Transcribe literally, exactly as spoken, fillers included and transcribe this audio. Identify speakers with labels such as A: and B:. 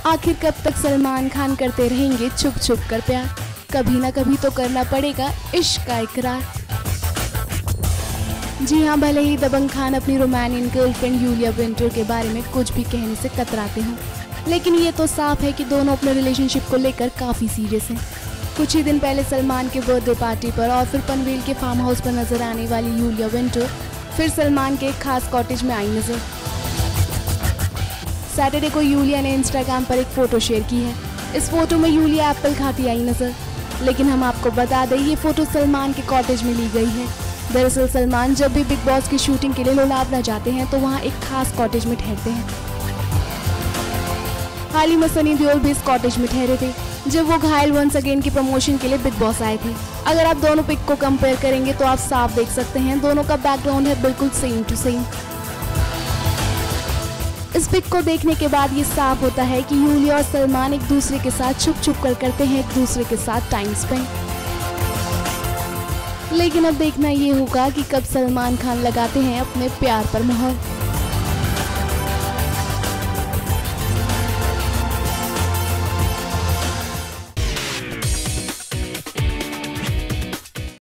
A: आखिर कब तक सलमान खान करते रहेंगे छुप छुप कर प्यार? कभी ना कभी तो करना पड़ेगा इश्क का इकरार। जी हाँ, भले ही दबंग खान अपनी रोमानियन गर्लफ्रेंड यूलिया विंटर के बारे में कुछ भी कहने से कतराते हों, लेकिन ये तो साफ है कि दोनों अपने रिलेशनशिप को लेकर काफ़ी सीरियस हैं। कुछ ही दिन पहले सलमान के बर्थडे पार्टी पर और फिर पनवेल के फार्म हाउस पर नजर आने वाली यूलिया विंटर फिर सलमान के एक खास कॉटेज में आई नजर। सैटरडे को यूलिया ने इंस्टाग्राम पर एक फोटो शेयर की है। इस फोटो में यूलिया एप्पल खाती आई नजर, लेकिन हम आपको बता दें ये फोटो सलमान के कॉटेज में ली गई है। दरअसल सलमान जब भी बिग बॉस की शूटिंग के लिए लोनावला जाते हैं तो वहाँ एक खास कॉटेज में ठहरते हैं। हाल ही में सनी देओल भी इस कॉटेज में ठहरे थे जब वो घायल वंस अगेन की प्रमोशन के लिए बिग बॉस आए थे। अगर आप दोनों पिक को कंपेयर करेंगे तो आप साफ देख सकते हैं दोनों का बैकग्राउंड है बिल्कुल सेम टू सेम। इस पिक को देखने के बाद ये साफ होता है कि यूलिया और सलमान एक दूसरे के साथ छुप छुप कर करते हैं एक दूसरे के साथ टाइम स्पेंड। लेकिन अब देखना ये होगा कि कब सलमान खान लगाते हैं अपने प्यार पर मोहर।